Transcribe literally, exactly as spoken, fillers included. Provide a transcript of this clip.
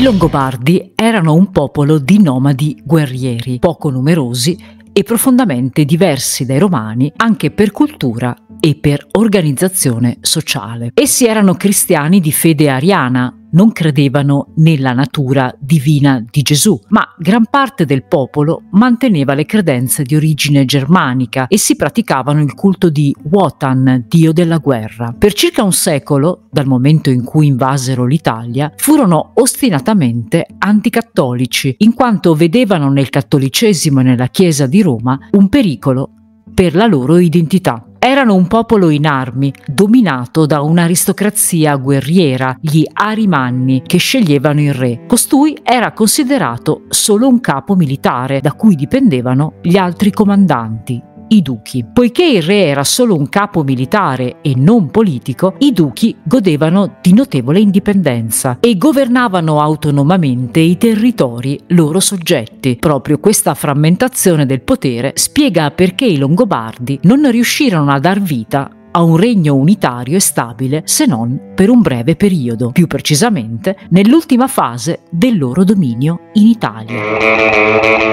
I Longobardi erano un popolo di nomadi guerrieri, poco numerosi e profondamente diversi dai Romani anche per cultura e per organizzazione sociale. Essi erano cristiani di fede ariana, non credevano nella natura divina di Gesù, ma gran parte del popolo manteneva le credenze di origine germanica e si praticavano il culto di Wotan, dio della guerra. Per circa un secolo, dal momento in cui invasero l'Italia, furono ostinatamente anticattolici, in quanto vedevano nel cattolicesimo e nella Chiesa di Roma un pericolo per la loro identità. Erano un popolo in armi, dominato da un'aristocrazia guerriera, gli Arimanni, che sceglievano il re. Costui era considerato solo un capo militare, da cui dipendevano gli altri comandanti, i duchi. Poiché il re era solo un capo militare e non politico, i duchi godevano di notevole indipendenza e governavano autonomamente i territori loro soggetti. Proprio questa frammentazione del potere spiega perché i Longobardi non riuscirono a dar vita a un regno unitario e stabile se non per un breve periodo, più precisamente nell'ultima fase del loro dominio in Italia.